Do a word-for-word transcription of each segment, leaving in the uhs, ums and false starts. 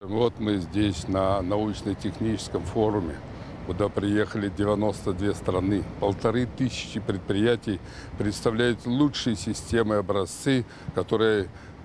Вот мы здесь на научно-техническом форуме, куда приехали девяносто две страны. Полторы тысячи предприятий представляют лучшие системы и образцы, которые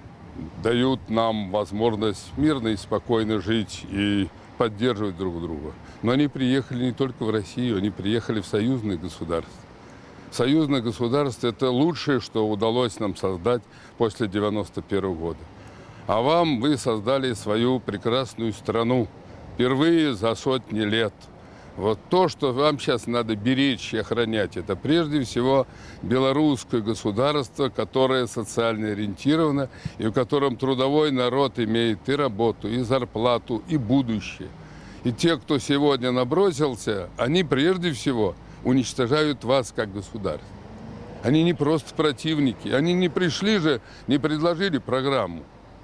дают нам возможность мирно и спокойно жить и поддерживать друг друга. Но они приехали не только в Россию, они приехали в союзные государства. Союзное государство – это лучшее, что удалось нам создать после девяносто первого года. А вам вы создали свою прекрасную страну впервые за сотни лет. Вот то, что вам сейчас надо беречь и охранять, это прежде всего белорусское государство, которое социально ориентировано и в котором трудовой народ имеет и работу, и зарплату, и будущее. И те, кто сегодня набросился, они прежде всего уничтожают вас как государство. Они не просто противники, они не пришли же, не предложили программу.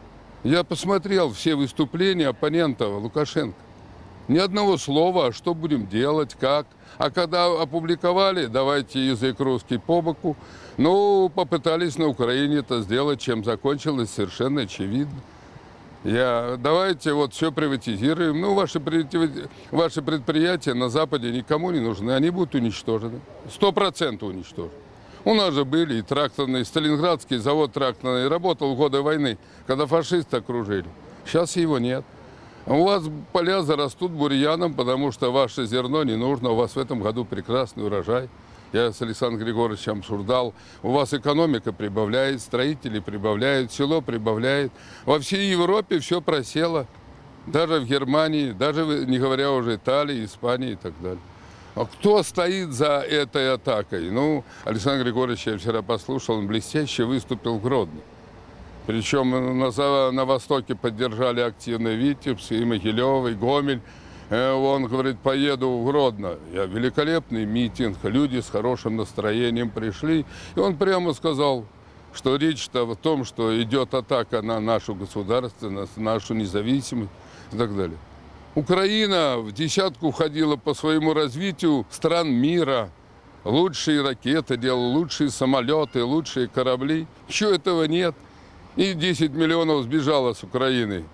Я посмотрел все выступления оппонентов Лукашенко. Ни одного слова, а что будем делать, как. А когда опубликовали, давайте язык русский по боку, ну, попытались на Украине это сделать, чем закончилось совершенно очевидно. Я, давайте вот все приватизируем. Ну, ваши, ваши предприятия на Западе никому не нужны, они будут уничтожены. Сто процентов уничтожены. У нас же были и тракторный, Сталинградский завод тракторный работал в годы войны, когда фашисты окружили. Сейчас его нет. У вас поля зарастут бурьяном, потому что ваше зерно не нужно. У вас в этом году прекрасный урожай. Я с Александром Григорьевичем обсуждал. У вас экономика прибавляет, строители прибавляют, село прибавляет. Во всей Европе все просело. Даже в Германии, даже не говоря уже Италии, Испании и так далее. А кто стоит за этой атакой? Ну, Александр Григорьевич, я вчера послушал, он блестяще выступил в Гродно. Причем на, на Востоке поддержали активно Витебск, и Могилев, и Гомель. Он говорит, поеду в Гродно. Я, великолепный митинг, люди с хорошим настроением пришли. И он прямо сказал, что речь-то в том, что идет атака на нашу государственность, на нашу независимость и так далее. Украина в десятку входила по своему развитию стран мира. Лучшие ракеты делала, лучшие самолеты, лучшие корабли. Еще этого нет. И десять миллионов сбежало с Украины.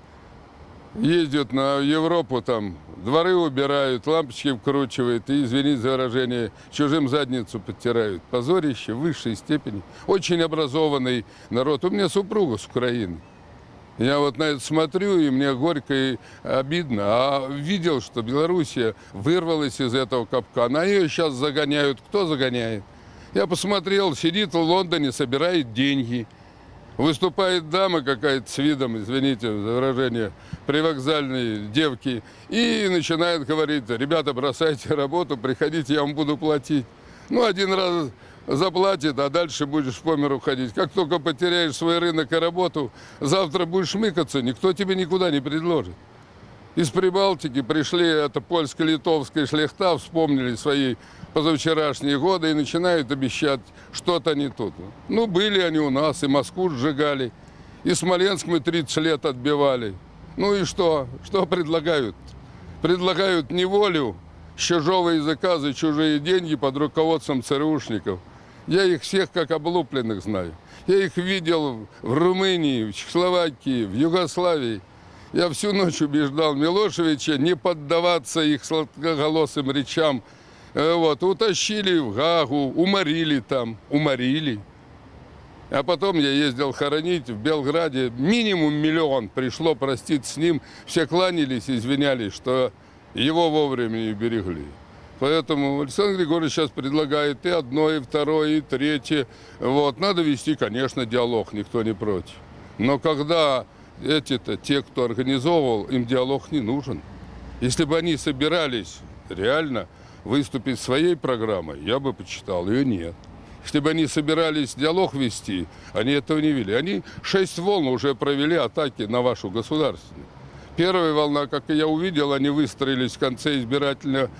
Ездят на Европу, там дворы убирают, лампочки вкручивают и, извините за выражение, чужим задницу подтирают. Позорище в высшей степени. Очень образованный народ. У меня супруга с Украины. Я вот на это смотрю, и мне горько и обидно. А видел, что Белоруссия вырвалась из этого капкана. А ее сейчас загоняют. Кто загоняет? Я посмотрел, сидит в Лондоне, собирает деньги. Выступает дама какая-то с видом, извините за выражение, привокзальной девки. И начинает говорить, ребята, бросайте работу, приходите, я вам буду платить. Ну, один раз заплатит, а дальше будешь по миру ходить. Как только потеряешь свой рынок и работу, завтра будешь мыкаться, никто тебе никуда не предложит. Из Прибалтики пришли, это польско-литовская шляхта, вспомнили свои позавчерашние годы и начинают обещать что-то не тут. Ну, были они у нас, и Москву сжигали, и Смоленск мы тридцать лет отбивали. Ну и что? Что предлагают? Предлагают неволю с чужого языка за чужие деньги под руководством ЦРУшников. Я их всех как облупленных знаю. Я их видел в Румынии, в Чехословакии, в Югославии. Я всю ночь убеждал Милошевича не поддаваться их сладкоголосым речам. Вот, утащили в Гаагу, уморили там, уморили. А потом я ездил хоронить в Белграде. Минимум миллион пришло проститься с ним. Все кланялись, извинялись, что его вовремя не берегли. Поэтому Александр Григорьевич сейчас предлагает и одно, и второе, и третье. Вот. Надо вести, конечно, диалог, никто не против. Но когда эти-то, те, кто организовывал, им диалог не нужен. Если бы они собирались реально выступить своей программой, я бы почитал, ее нет. Если бы они собирались диалог вести, они этого не вели. Они шесть волн уже провели атаки на вашу государственную. Первая волна, как я увидел, они выстроились в конце избирательного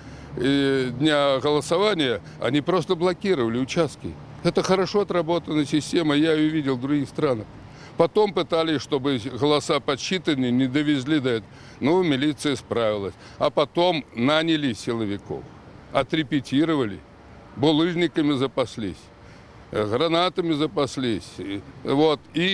дня голосования, они просто блокировали участки. Это хорошо отработанная система, я ее видел в других странах. Потом пытались, чтобы голоса подсчитаны, не довезли до этого. Ну, милиция справилась. А потом наняли силовиков, отрепетировали, булыжниками запаслись, гранатами запаслись. Вот, и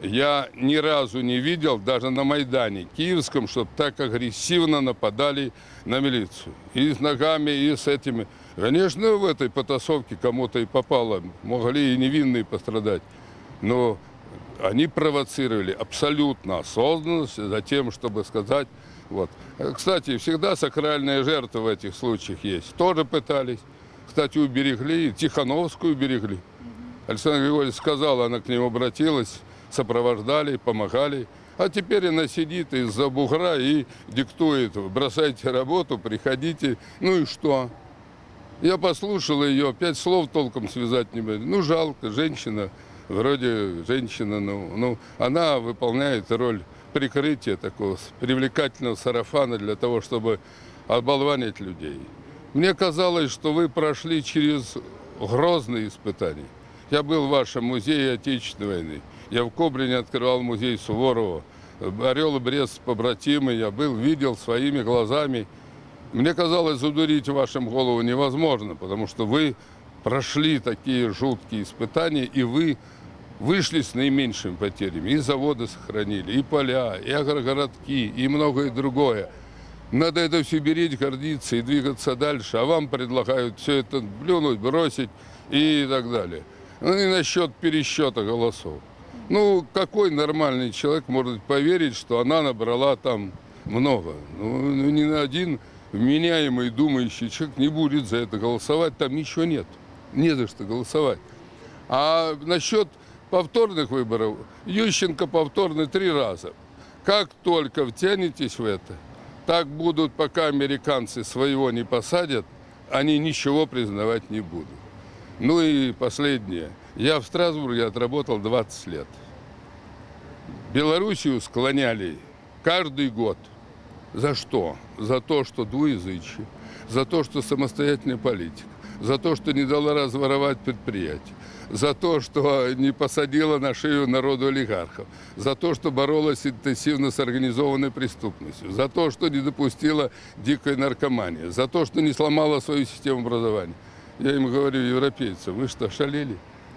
я ни разу не видел, даже на Майдане Киевском, чтобы так агрессивно нападали на милицию. И с ногами, и с этими. Конечно, в этой потасовке кому-то и попало, могли и невинные пострадать. Но они провоцировали абсолютно осознанно, за тем, чтобы сказать. Вот. Кстати, всегда сакральная жертва в этих случаях есть. Тоже пытались. Кстати, уберегли, Тихановскую уберегли. Александр Григорьевич сказал, она к нему обратилась, сопровождали, помогали. А теперь она сидит из-за бугра и диктует: бросайте работу, приходите. Ну и что? Я послушал ее, пять слов толком связать не могу. Ну, жалко, женщина, вроде женщина, ну, ну, она выполняет роль прикрытия такого привлекательного сарафана для того, чтобы оболванить людей. Мне казалось, что вы прошли через грозные испытания. Я был в вашем музее Отечественной войны. Я в Кобрине открывал музей Суворова. Орел и Брест побратимы. Я был, видел своими глазами. Мне казалось, задурить в вашем голову невозможно, потому что вы прошли такие жуткие испытания, и вы вышли с наименьшими потерями. И заводы сохранили, и поля, и агрогородки, и многое другое. Надо это все беречь, гордиться и двигаться дальше. А вам предлагают все это плюнуть, бросить и так далее. Ну и насчет пересчета голосов. Ну, какой нормальный человек может поверить, что она набрала там много? Ну, ни на один вменяемый, думающий человек не будет за это голосовать. Там ничего нет. Не за что голосовать. А насчет повторных выборов, Ющенко повторный три раза. Как только втянетесь в это, так будут, пока американцы своего не посадят, они ничего признавать не будут. Ну и последнее. Я в Страсбурге отработал двадцать лет. Белоруссию склоняли каждый год. За что? За то, что двуязычие, за то, что самостоятельная политика, за то, что не дала разворовать предприятия, за то, что не посадила на шею народу олигархов, за то, что боролась интенсивно с организованной преступностью, за то, что не допустила дикой наркомании, за то, что не сломала свою систему образования. Я им говорю, европейцам, вы что, шалели?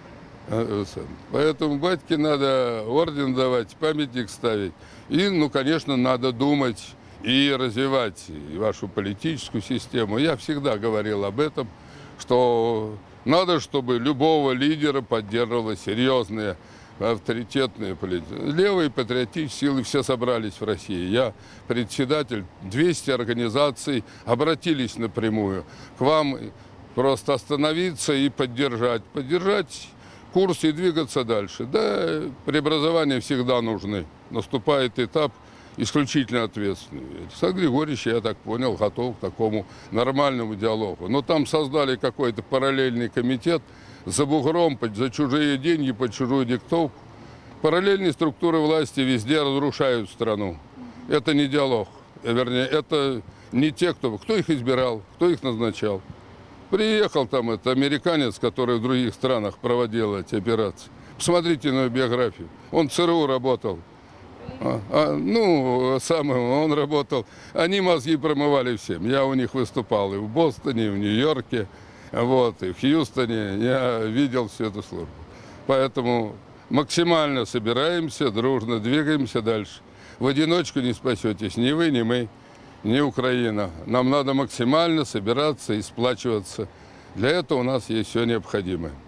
Поэтому батьке надо орден давать, памятник ставить. И, ну, конечно, надо думать и развивать вашу политическую систему. Я всегда говорил об этом, что надо, чтобы любого лидера поддерживала серьезные, авторитетные политики. Левые патриотические силы все собрались в России. Я председатель, двести организаций обратились напрямую к вам. Просто остановиться и поддержать. Поддержать курс и двигаться дальше. Да, преобразования всегда нужны. Наступает этап исключительно ответственный. Александр Григорьевич, я так понял, готов к такому нормальному диалогу. Но там создали какой-то параллельный комитет за бугром, за чужие деньги, под чужую диктовку. Параллельные структуры власти везде разрушают страну. Это не диалог. Вернее, это не те, кто... Кто их избирал, кто их назначал. Приехал там этот американец, который в других странах проводил эти операции. Посмотрите на биографию. Он в ЦРУ работал. А, а, ну, сам он работал. Они мозги промывали всем. Я у них выступал и в Бостоне, и в Нью-Йорке, вот, и в Хьюстоне. Я видел всю эту службу. Поэтому максимально собираемся, дружно двигаемся дальше. В одиночку не спасетесь ни вы, ни мы. Не Украина. Нам надо максимально собираться и сплачиваться. Для этого у нас есть все необходимое.